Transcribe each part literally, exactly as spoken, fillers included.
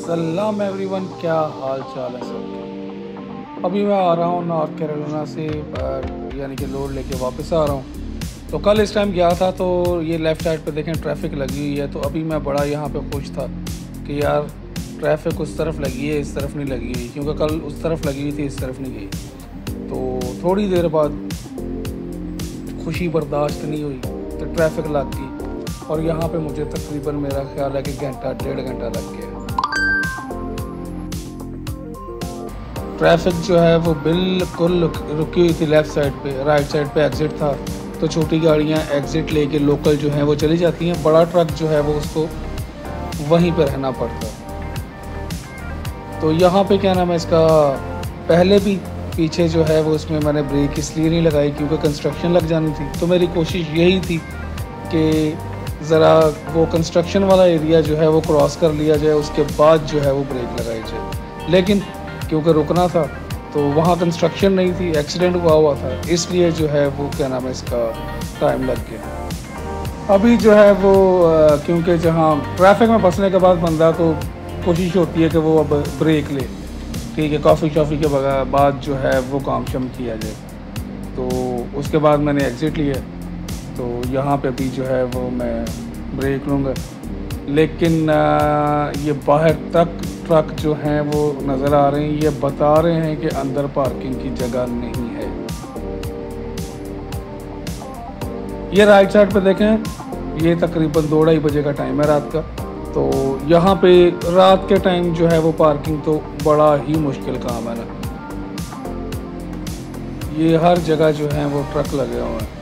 सलाम एवरीवन, क्या हाल चाल है सबके। अभी मैं आ रहा हूँ नॉर्थ कैरोलिना से, यानी कि लोड लेके वापस आ रहा हूँ। तो कल इस टाइम गया था तो ये लेफ़्ट साइड पे देखें ट्रैफिक लगी हुई है। तो अभी मैं बड़ा यहाँ पे खुश था कि यार ट्रैफिक उस तरफ लगी है, इस तरफ नहीं लगी हुई, क्योंकि कल उस तरफ लगी हुई थी, इस तरफ नहीं गई। तो थोड़ी देर बाद खुशी बर्दाश्त नहीं हुई तो ट्रैफिक लग गई, और यहाँ पे मुझे तकरीबन मेरा ख्याल है कि घंटा डेढ़ घंटा लग गया। ट्रैफिक जो है वो बिल्कुल रुकी हुई थी लेफ़्ट साइड पे। राइट साइड पे एग्ज़िट था तो छोटी गाड़ियाँ एग्ज़िट लेके लोकल जो हैं वो चली जाती हैं, बड़ा ट्रक जो है वो उसको वहीं पे रहना पड़ता है। तो यहाँ पे क्या नाम है इसका, पहले भी पीछे जो है वो उसमें मैंने ब्रेक इसलिए नहीं लगाई क्योंकि कंस्ट्रक्शन लग जानी थी। तो मेरी कोशिश यही थी कि ज़रा वो कंस्ट्रक्शन वाला एरिया जो है वो क्रॉस कर लिया जाए, उसके बाद जो है वो ब्रेक लगाई जाए। लेकिन क्योंकि रुकना था तो वहाँ कंस्ट्रक्शन नहीं थी, एक्सीडेंट हुआ हुआ था, इसलिए जो है वो क्या नाम है इसका टाइम लग गया। अभी जो है वो क्योंकि जहाँ ट्रैफिक में फंसने के बाद बंदा तो कोशिश होती है कि वो अब ब्रेक ले, ठीक है, कॉफ़ी शॉफ़ी के बगैर बाद जो है वो काम शम किया जाए। तो उसके बाद मैंने एग्ज़िट लिया, तो यहाँ पे भी जो है वो मैं ब्रेक लूँगा। लेकिन आ, ये बाहर तक ट्रक जो हैं वो नज़र आ रहे हैं, ये बता रहे हैं कि अंदर पार्किंग की जगह नहीं है। ये राइट साइड पे देखें, ये तकरीबन दो ढाई बजे का टाइम है रात का। तो यहाँ पे रात के टाइम जो है वो पार्किंग तो बड़ा ही मुश्किल काम है ना। ये हर जगह जो है वो ट्रक लगे हुए हैं।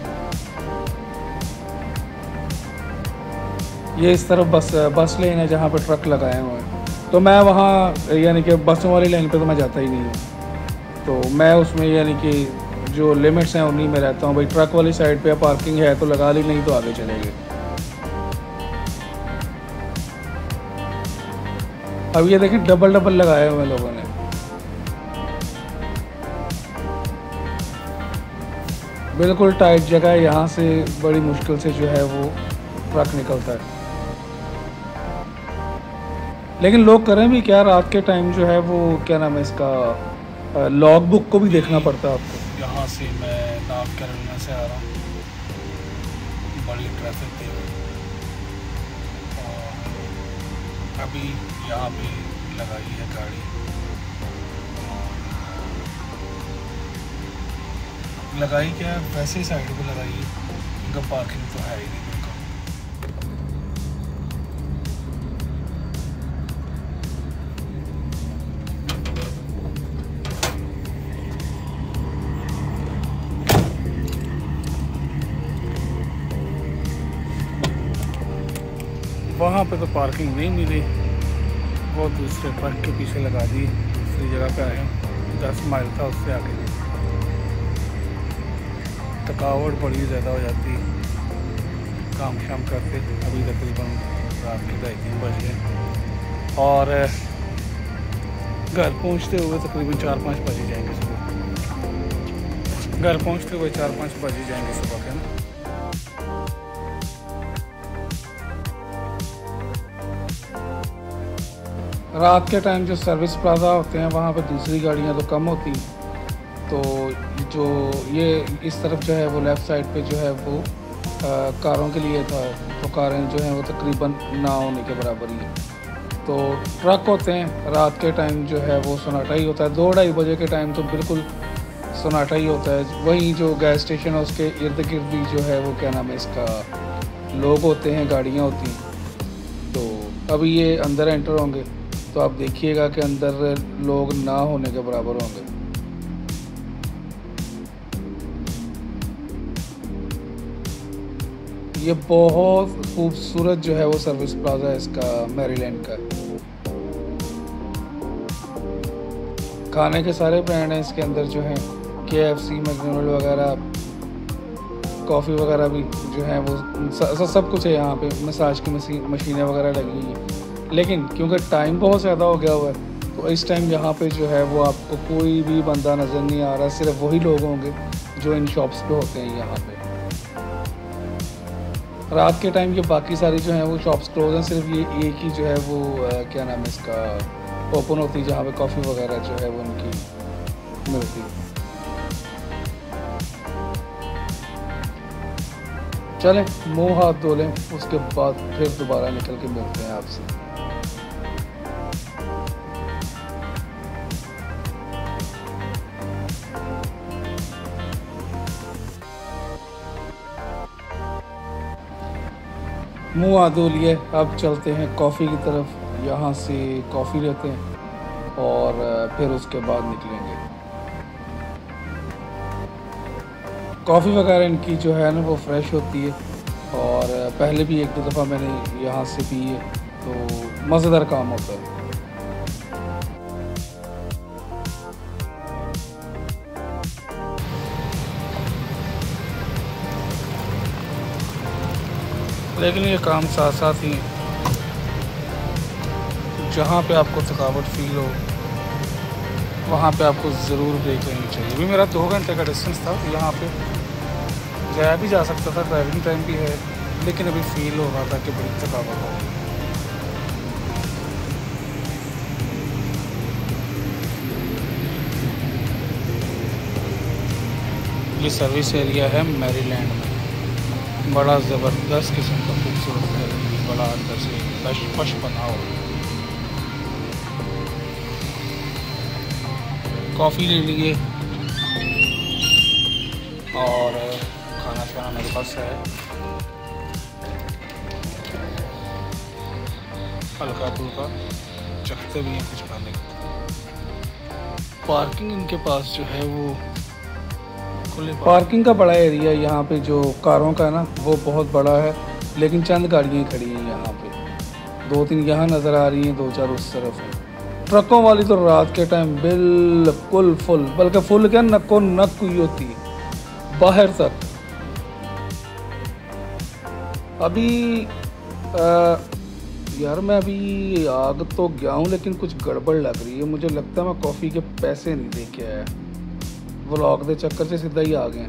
ये इस तरफ बस बस लेन है जहाँ पे ट्रक लगाए हुए हैं। तो मैं वहाँ यानी कि बसों वाली लाइन पे तो मैं जाता ही नहीं हूँ। तो मैं उसमें यानी कि जो लिमिट्स हैं उन्हीं में रहता हूँ। भाई ट्रक वाली साइड पे पार्किंग है तो लगा ली, नहीं तो आगे चलेंगे। अब ये देखिए डबल डबल लगाए हुए लोगों ने। बिल्कुल टाइट जगह है, यहाँ से बड़ी मुश्किल से जो है वो ट्रक निकलता है। लेकिन लोग करें भी क्या, रात के टाइम जो है वो क्या नाम है इसका, लॉग बुक को भी देखना पड़ता है आपको। यहाँ से मैं नॉर्थ कैरोलिना से आ रहा हूँ, बड़ी ट्रैफिक थी और अभी यहाँ पे लगाई है गाड़ी। लगाई क्या, वैसे साइड पे लगाई है क्योंकि पार्किंग तो है ही नहीं। वहाँ पे तो पार्किंग नहीं मिली, वो दूसरे ट्रक के पीछे लगा दी, दूसरी जगह पे आए हैं। दस माइल था उससे आगे। थकावट बड़ी ज़्यादा हो जाती काम शाम करते। अभी तकरीबन रात के ढाई तीन बज गए और घर पहुँचते हुए तकरीबन चार पाँच बज ही जाएंगे सुबह। घर पहुँचते हुए चार पाँच बज ही जाएंगे सुबह के ना। रात के टाइम जो सर्विस प्लाजा होते हैं वहाँ पे दूसरी गाड़ियाँ तो कम होती, तो जो ये इस तरफ जो है वो लेफ़्ट साइड पे जो है वो आ, कारों के लिए था। तो कारें जो हैं वो तकरीबन ना होने के बराबर ही है। तो ट्रक होते हैं रात के टाइम जो है वो सन्नाटा ही होता है। दो ढाई बजे के टाइम तो बिल्कुल सन्नाटा ही होता है। वहीं जो गैस स्टेशन है उसके इर्द गिर्द भी जो है वो क्या नाम है इसका, लोग होते हैं, गाड़ियाँ होती हैं। तो अभी ये अंदर एंटर होंगे तो आप देखिएगा कि अंदर लोग ना होने के बराबर होंगे। ये बहुत खूबसूरत जो है वो सर्विस प्लाजा है इसका, मैरीलैंड का। खाने के सारे ब्रांड हैं इसके अंदर जो हैं, के एफ सी, मैकडोनल्ड वगैरह, कॉफ़ी वगैरह भी जो है वो स, सब कुछ है यहाँ पे। मसाज की मशीन मशीनें वगैरह लगी हुई हैं। लेकिन क्योंकि टाइम बहुत ज़्यादा हो गया हुआ है तो इस टाइम यहाँ पे जो है वो आपको कोई भी बंदा नज़र नहीं आ रहा। सिर्फ वही लोग होंगे जो इन शॉप्स पे होते हैं यहाँ पे। रात के टाइम ये बाकी सारी जो हैं वो शॉप्स क्लोज हैं, सिर्फ ये एक ही जो है वो आ, क्या नाम है इसका ओपन होती है, जहाँ पे कॉफ़ी वगैरह जो है वो उनकी मिलती है। चलें मुंह हाथ धो लें, उसके बाद फिर दोबारा निकल के मिलते हैं आपसे। मुंह हाथ धो लिए, अब चलते हैं कॉफ़ी की तरफ। यहाँ से कॉफ़ी लेते हैं और फिर उसके बाद निकलेंगे। कॉफ़ी वगैरह इनकी जो है ना वो फ्रेश होती है, और पहले भी एक दो दफ़ा मैंने यहाँ से पी है, तो मज़ेदार काम होता है। लेकिन ये काम साथ साथ ही जहाँ पे आपको थकावट फील हो वहाँ पे आपको ज़रूर ब्रेक लेनी चाहिए। अभी मेरा दो घंटे का डिस्टेंस था, तो यहाँ पे जाया भी जा सकता था, ड्राइविंग टाइम भी है, लेकिन अभी फील हो रहा था कि बड़ी थकावट हो। ये सर्विस एरिया है मैरीलैंड में, बड़ा ज़बरदस्त किस्म का खूबसूरत है, बड़ा अंदर से पश पश बना हो। कॉफ़ी ले लिए और खाना शाना मेरे पास है, हल्का फुल्का चखते भी हैं कुछ खाने का। पार्किंग इनके पास जो है वो खुले, पार्किंग का बड़ा एरिया यहाँ पे जो कारों का है ना वो बहुत बड़ा है, लेकिन चंद गाड़ियाँ खड़ी हैं यहाँ पे, दो तीन यहाँ नज़र आ रही हैं, दो चार उस तरफ है। ट्रकों वाली तो रात के टाइम बिल्कुल फुल, बल्कि फुल क्या नक्को नक हुई होती है बाहर तक। अभी आ, यार मैं अभी आग तो गया हूँ, लेकिन कुछ गड़बड़ लग रही है, मुझे लगता है मैं कॉफ़ी के पैसे नहीं दे के आया, व्लॉग के चक्कर से सीधा ही आ गए।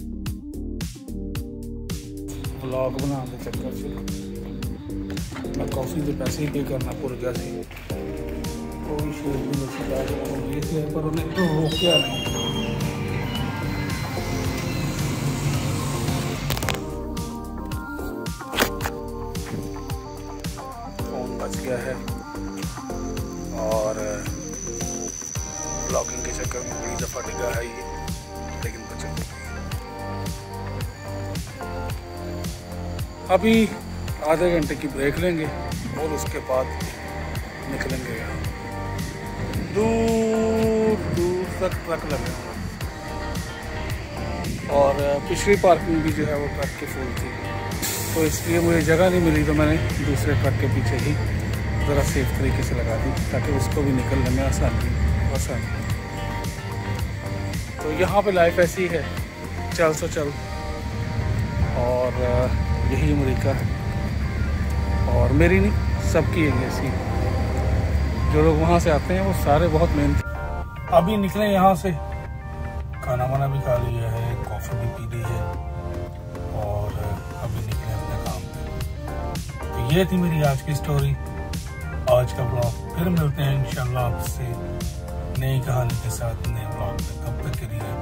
व्लॉग बनाने के चक्कर से मैं कॉफ़ी के पैसे ही पे करना भूल गया सी। कोई शेर भी नहीं थे, पर उन्हें तो रोका नहीं। फोन बच गया है और ब्लॉगिंग के चक्कर में बड़ी दफ़ा डिगा है ये, लेकिन बचा। अभी आधे घंटे की ब्रेक लेंगे और उसके बाद निकलेंगे। यहाँ दूर दूर तक ट्रक लगे हुए, और पिछली पार्किंग भी जो है वो ट्रक की फुल थी, तो इसलिए मुझे जगह नहीं मिली, तो मैंने दूसरे ट्रक के पीछे ही ज़रा सेफ तरीके से लगा दी, ताकि उसको भी निकलने में आसानी आसानी। तो यहाँ पे लाइफ ऐसी है, चल सो चल, और यही अमेरिका है, और मेरी नहीं सबकी है ऐसी। जो लोग वहाँ से आते हैं वो सारे बहुत मेहनती। अभी निकले यहाँ से, खाना वाना भी खा लिया है, कॉफ़ी भी पी ली है, और अभी निकले अपने काम पे। तो ये थी मेरी आज की स्टोरी, आज का ब्लॉग। फिर मिलते हैं इंशाल्लाह आपसे नई कहानी के साथ नए ब्लॉग में। तब तक के लिए